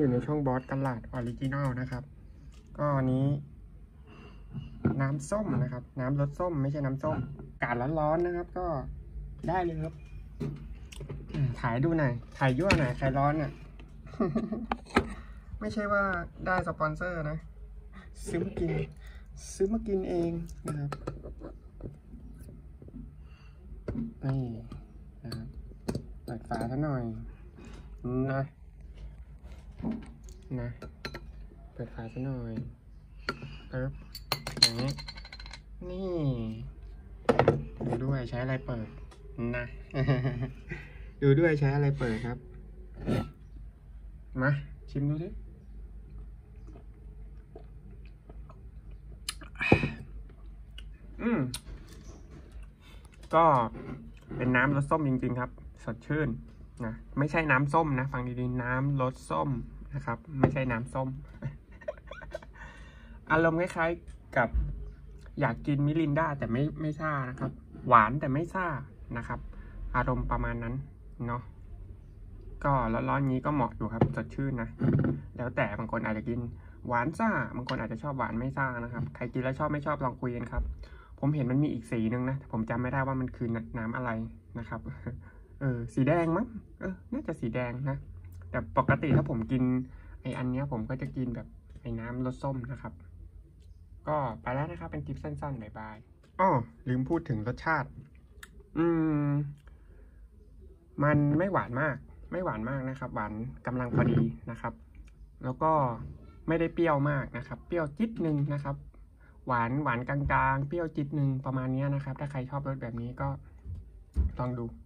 อยู่ในช่องบอสกันลาดออริจินอลนะครับก็อันนี้น้ำส้มนะครับน้ำรสส้มไม่ใช่น้ำส้มอากาศร้อนๆนะครับก็ได้เลยครับถ่ายดูหน่อยถ่ายยั่วหน่อยใครร้อนอ่ะ ไม่ใช่ว่าได้สปอนเซอร์นะซื้อมากินเองนะครับนี่นะครับเปิดฝาซะหน่อยนะเปิดฝาซะหน่อยอย่างนี้นี่ดูด้วยใช้อะไรเปิดนะ ดูด้วยใช้อะไรเปิดครับมาชิมดูสิก็เป็นน้ำรสส้มจริงๆครับสดชื่นนะไม่ใช่น้ำส้มนะฟังดีๆน้ำรสส้มนะครับไม่ใช่น้ำส้ม อารมณ์คล้ายๆกับอยากกินมิรินดาแต่ไม่ซ่านะครับหวานแต่ไม่ซ่านะครับอารมณ์ประมาณนั้นเนาะก็ร้อนๆนี้ก็เหมาะอยู่ครับสดชื่นนะแล้วแต่บางคนอาจจะกินหวานซ่าบางคนอาจจะชอบหวานไม่ซ่านะครับใครกินแล้วชอบไม่ชอบลองคุยกันครับผมเห็นมันมีอีกสีนึงนะผมจำไม่ได้ว่ามันคือน้ำอะไรนะครับสีแดงมั้งน่าจะสีแดงนะแต่ปกติถ้าผมกินไออันเนี้ยผมก็จะกินแบบไอน้ำรสส้มนะครับก็ไปแล้วนะครับเป็นคลิปสั้นๆบ๊ายบายอ้อลืมพูดถึงรสชาติมันไม่หวานมากนะครับหวานกำลังพอดีนะครับแล้วก็ไม่ได้เปรี้ยวมากนะครับเปรี้ยวจิตนึงนะครับหวานกลางๆเปรี้ยวจิตนึงประมาณนี้นะครับถ้าใครชอบรสแบบนี้ก็ลองดู